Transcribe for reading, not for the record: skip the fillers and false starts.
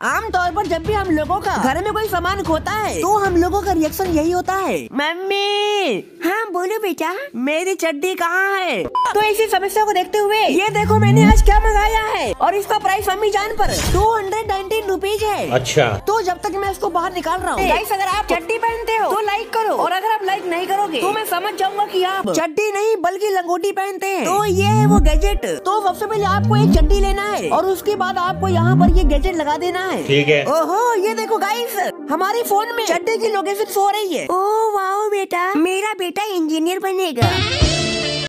आमतौर पर जब भी हम लोगों का घर में कोई सामान खोता है तो हम लोगों का रिएक्शन यही होता है, मम्मी। हाँ बोलो बेटा, मेरी चड्डी कहाँ है? तो इसी समस्या को देखते हुए ये देखो मैंने आज क्या मंगाया है और इसका प्राइस मम्मी जान पर 219 रुपीज है। अच्छा, तो जब तक मैं इसको बाहर निकाल रहा हूँ, गाइस अगर आप चड्डी पहनते हो तो लाइक करो, और अगर आप लाइक नहीं करोगे तो मैं समझ जाऊंगा कि आप चड्डी नहीं बल्कि लंगोटी पहनते हैं। तो ये है वो गैजेट। तो सबसे पहले आपको एक चड्डी लेना है और उसके बाद आपको यहाँ पर ये गैजेट लगा देना है। ठीक है। ओहो ये देखो गाइस, हमारे फोन में चड्डी की लोकेशन शो हो रही है। ओह वाओ बेटा, मेरा बेटा इंजीनियर बनेगा।